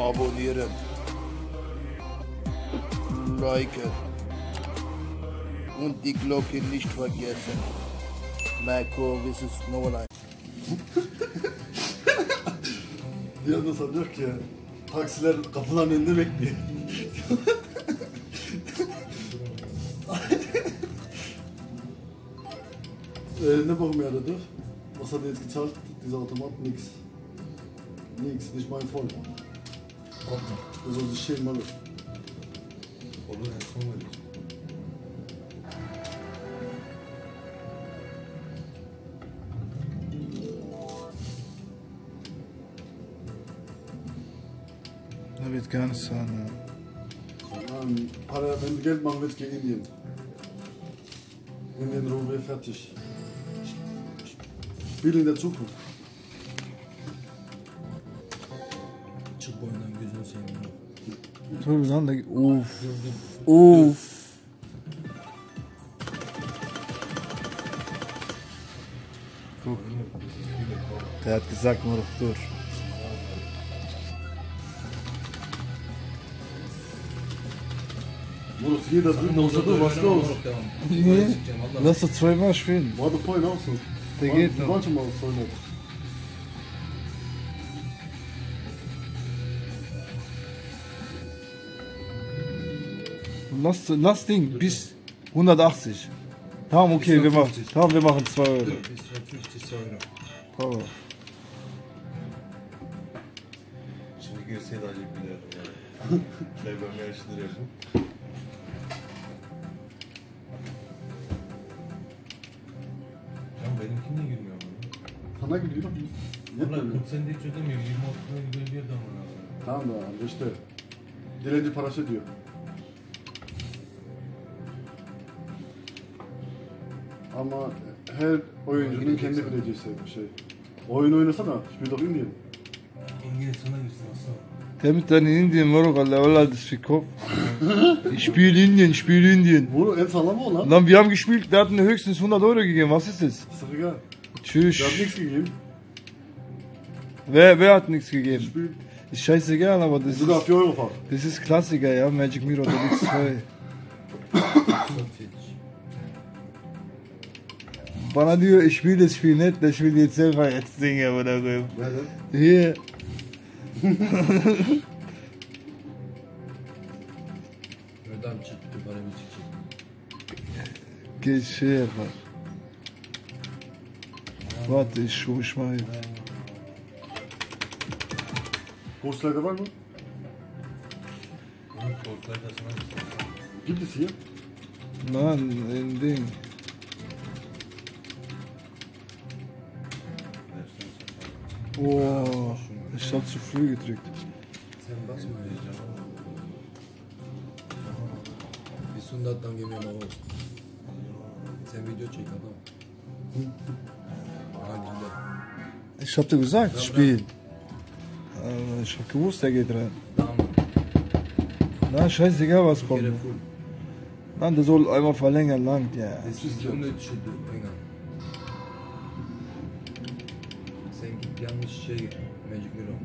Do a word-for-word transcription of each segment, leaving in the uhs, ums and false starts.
abonnieren, liken und die Glocke nicht vergessen. Marco versus No Line. Bir anda sanıyor ki taksiler kapıların önünde bekliyor. äh, ne brauchen wir da durch? Was hat er jetzt gezahlt? Dieser Automat? Nix. Nix, nicht mein Freund. Kommt noch. Das soll sich schämen, alles. Olur en son verir. Da wird gar nichts sein, ja. Ähm, Para, wenn du Geld machen willst, geh in Indien. Indien, Ruhe, fertig. Spiel in der Zukunft. Çık boyundan gözünü seveyim. Dur lan da uf. Uf. Guck. Der hat gesagt, nur noch dur. Moruk, jeder drüben außer du, was ist los? Niye? Lass das zweimal spielen. War doch vorhin auch so. Der War- geht Wir noch. waren schon mal vorhin nicht. Lass, lass Ding bis hundertachtzig. Tamam okay, wir machen. hundertfünfzig. Tamam, wir machen zwei Euro. Bis fünfzig Euro. Tamam. Şimdi girseydi acayip biliyorum yani. Ne böyle yarıştırıyorsun. Can benimki niye girmiyor bana? Sana gidiyor. Valla kırk senede hiç ödemiyor. yirmi altı gidiyor bir yerden bana. Tamam da işte. Dilenci parası ödüyor. Ama her oyuncunun kendi bileceği bir şey. Oyun oynasana, spiel doch Indien. İngiliz sana girsin aslan. Damit dann in Indien, Morok, Alter, Wallah, das ist für Kopf. Ich spiele Indien, ich spiele Indien. Bu en sağlamı o lan. Lan wir haben gespielt, der hat mir höchstens hundert Euro gegeben, was ist das? Ist doch egal. Tschüss. Der hat nichts gegeben. Wer, wer hat nichts gegeben? Spiel Ist scheißegal, aber das sogar ist, vier Euro Fahrt. das ist Klassiker, ja, Magic Mirror Deluxe zwei. Bana diyor, ich will das Spiel nicht, das Spiel jetzt selber jetzt singen oder so. Nerede? Hier. Buradan çıktı para bir çıkacak. Geht schwer, was. Warte, ich schuhe ich mal jetzt. Kurslarda var mı? Bunun korkları da sana girsin. Gibt es hier? Mann, ein Ding. Oh, ich hab zu früh gedrückt. Sen basma ya canım. Bir sundattan geliyorum ama. Sen video çek adam. Halinde. Ich hab dir gesagt, spiel. Aber ich hab gewusst, der geht rein. Tamam. Na, scheißegal, was kommt. Kere full. Mann, der soll einmal verlängern, langt, ja. Desisyon da düşürdü Engan. Sen git yanlış şey Magic Mirror.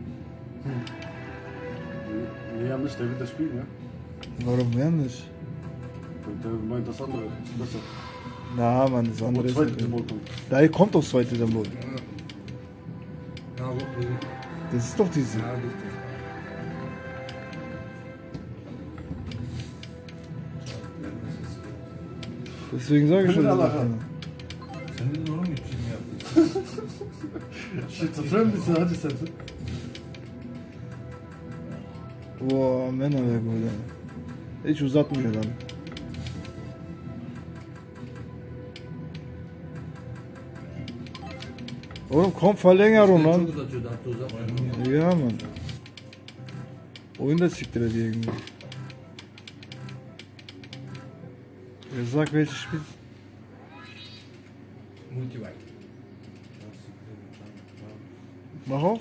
Nee, haben nicht, der wird das spielen, ja? Warum yanlış? Und der meint das andere ist besser. Na, Mann, das Wo andere ist zweite nicht. Symbol kommt. Daher kommt doch das zweite Symbol. Ha bu bu. Das ist doch diese. Ha bu. Deswegen sage ich schon. Allah das Allah. eine. Sen de doğru mu bir şey mi yaptın? Schizophren bist du, hattest du das? Boah, Männer wäre gut, ey. Hiç uzatmıyor lan. Oğlum kom verlängerung lan. Çok uzatıyordu hatta uzatmıyor. Ya man. Oyun da siktir ediyor irgendwie. Er sagt welches Spiel? Multivite. Mach auf.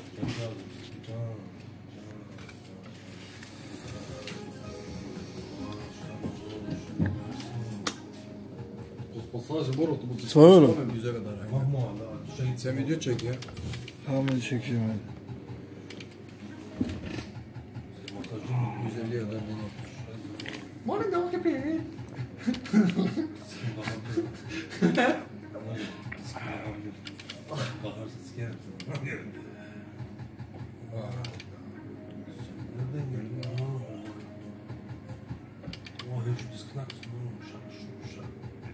Passage Borot, du musst dich zwei Euro. Yüze kadar aynen. Şey, sen video çek ya. Tamam ben çekeyim hadi. elli kadar deniyor. Morning dog happy. Bakarsa sikerim seni. Nereden gördün ya? Oh, hep şu diskini aksın oğlum. Şak şak şak.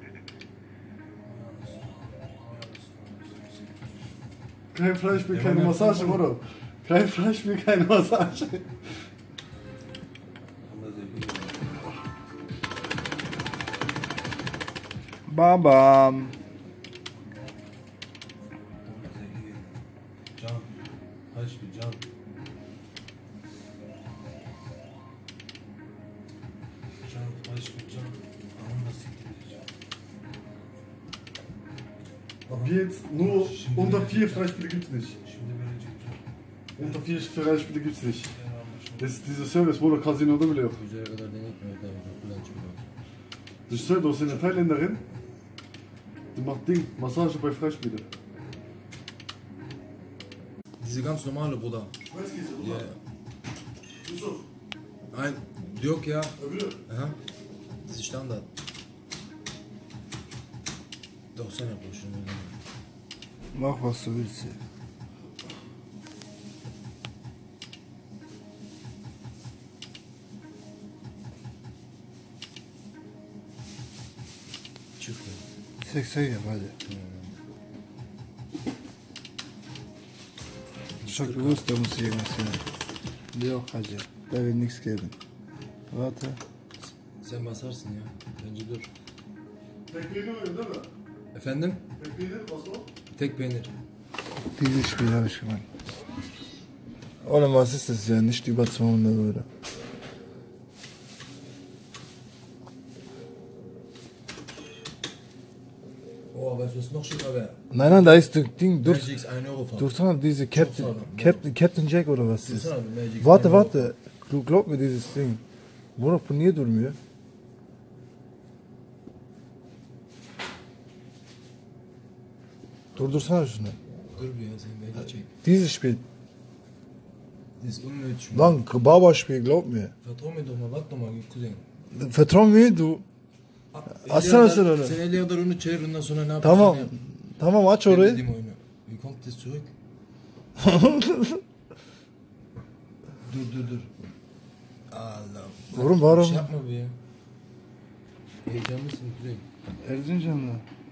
Kein Fleisch will keine Massage, oder? Kein Fleisch will keine Massage. Ama zevkli geliyor. Babam. Ama zevkli geliyor. Can. Kaç bir can. Can, kaç bir can. Anam da siktir edeceğim. Ab jetzt nur unter vier Freispiele gibt's nicht. Şimdi verecek can. Unter vier Freispiele gibt's nicht. Ben almışım. Das ist dieser Service, wo der Casino'da bile yok. Yüzeye kadar denetmiyor tabii. Kapıdan çıkıyor. Das ist so, da ist eine Thailänderin, die macht Ding, Massage bei Freispiele. Diese ganz normale, Bruder. Ja. Yusuf, Ein, yok ya. öbürü. Aha. Das ist Standard. doksan yapıyor şunu. Mach was du willst. Çıkıyor. seksen yap hadi. Çok gewusst, da muss irgendwas hin. Yok hacı. Da will nichts geben. Warte. Sen basarsın ya. Bence dur. Tek peynir öyle değil mi? Efendim? Tek peynir, was noch? Tek peynir. Dieses Spiel habe ich gewonnen. Oder was ist das ja? Nicht über zweihundert Euro. Oh, weißt du, was noch schicker wäre? Nein, nein, da ist das Ding. Dur, Magic's ein Euro fahren. dursana diese Captain, sağlam. Captain, Captain Jack oder was ist? Dursana bir Magic's Warte, ein Euro. warte. Du glaub mir dieses Ding. Bruder, bu niye durmuyor? Durdursana şunu. Dur bir ya, sen Magic çek. Dieses Spiel. Das ist unnötig. Lan Baba-Spiel, glaub mir. Vertrau mir doch mal, warte doch mal, Cousin. Vertrau mir, du. Açsana sen onu. Sen elli kadar onu çevir, ondan sonra ne yapıyorsun? Tamam. yap. Tamam aç Ben orayı. dediğim oyunu. Wie kommt das zurück? Dur dur dur. Allah. Oğlum var Bir oğlum. şey yapma bir ya. Heyecanlısın Kuzey. Erzincan'da.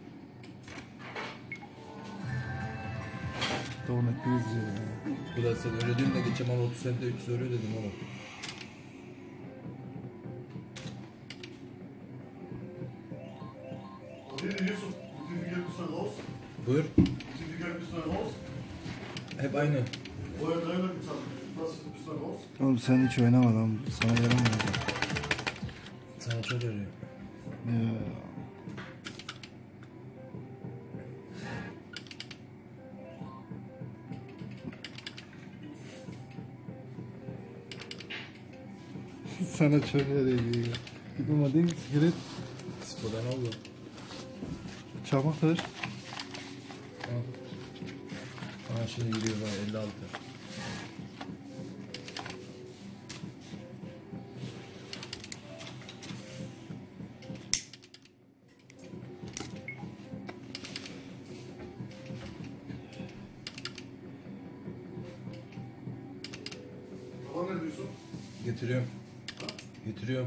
Doğru kriz ya. Bu da sen öyle değil de geçen bana otuz sentte üç soruyor dedim oğlum. Hier, Yusuf, wie viel Geld bist du dann raus? Buyur. Wie viel Geld bist du dann raus? Hep aynı. Vorher dreihundert gezahlt. Was bist du dann raus? Oğlum sen hiç oynama lan. Sana yaramıyor. Sana çok yarıyor. Ya. Sana çok yarıyor. Gib mir mal Ding, Gerät. Spodan oldu. Çabuk ver. Aa şimdi giriyor bana elli altı. Baba ne diyorsun? Getiriyorum. Getiriyorum.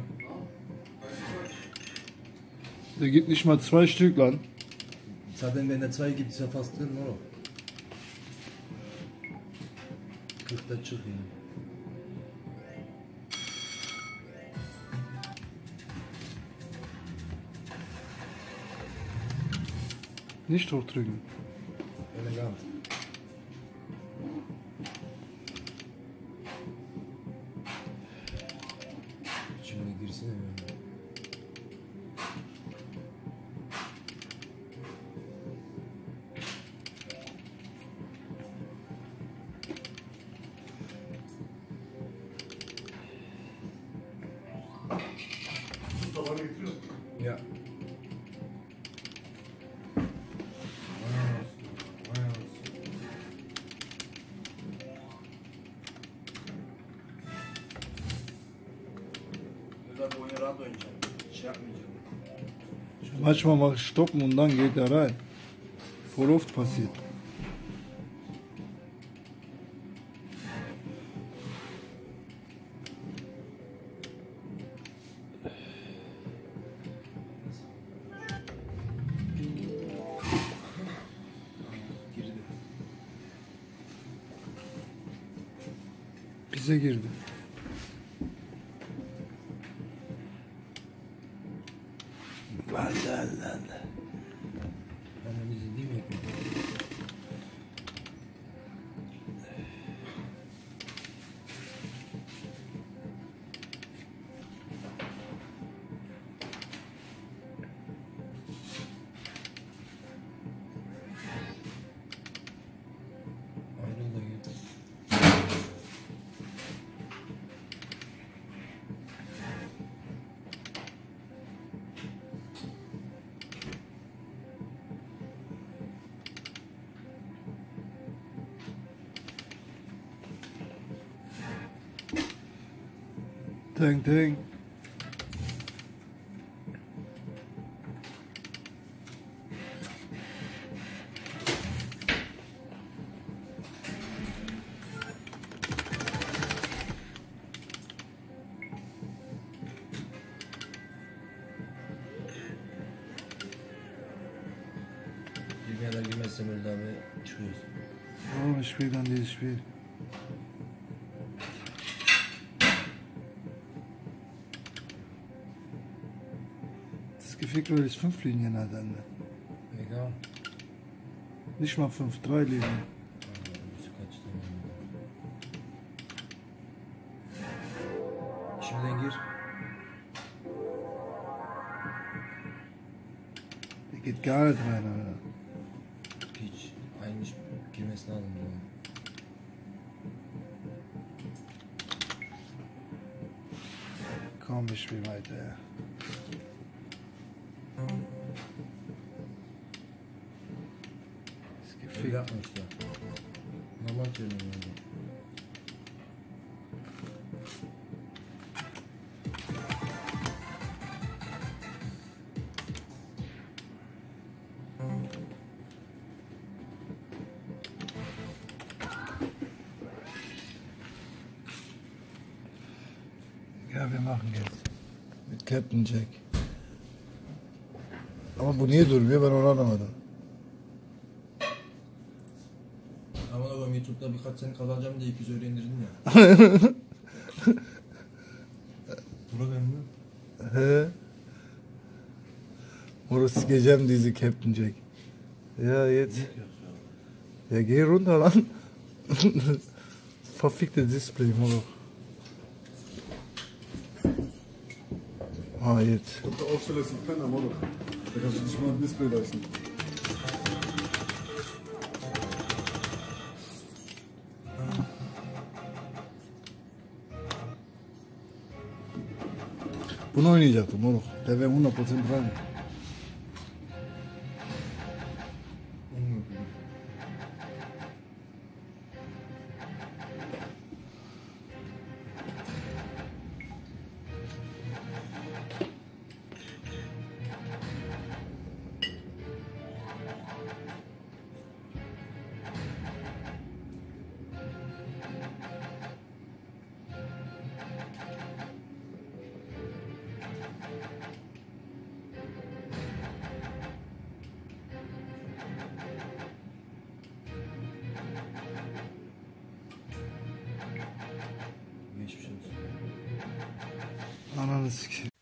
Der gibt nicht mal zwei Stück lan. Zaten wenn der zwei gibt, ist ja fast drin, oder? kırkta çık yani. Nicht hochdrücken. Elegant. Şimdi girsene böyle. Yusuf da bana getiriyor. Ya. Güzel bir oyunu rahat oynayacağım. Şey yapmayacağım. Manchmal mache ich Stoppen und dann geht er rein. Voll oft passiert. Girdi. Bize girdi. La la la la. Analizi değil mi? Ayrıl da git. Teng teng. Girmeye kadar girmezsem öyle abi çıkıyoruz. Oh, ich spiele dann dieses Spiel. Das ist gefickt, weil ich fünf Linien hat dann. Egal. Nicht mal fünf, drei Linien. Müzik açtım. Şimdiden gir. Der geht gar nicht rein, Alter. Hiç. Aynı iş girmesi lazım. Diyorum. Komm, ich spiele weiter. Ja. Ist Öyle gefickt. yapmışlar. Normal söylüyorum yani. Ja, wir machen jetzt. Mit Captain Jack. Ama bu niye durmuyor ben onu anlamadım. Aman oğlum YouTube'da birkaç sene kazanacağım diye iki öyle indirdim ya. Bura benim mi? He? Orası sikeceğim dizi Captain Jack. Ja, jetzt. Ja, geh runter lan. Verfickte Display, Moloch. Ah, jetzt. Kommt der Aufsteller ist ein Penner, Molo. Da kannst du nicht mal ein Display leisten. Bunu oynayacaktım Moloch. Da wäre hundert Prozent dran. Geçmiş olsun. Ananı sikeyim.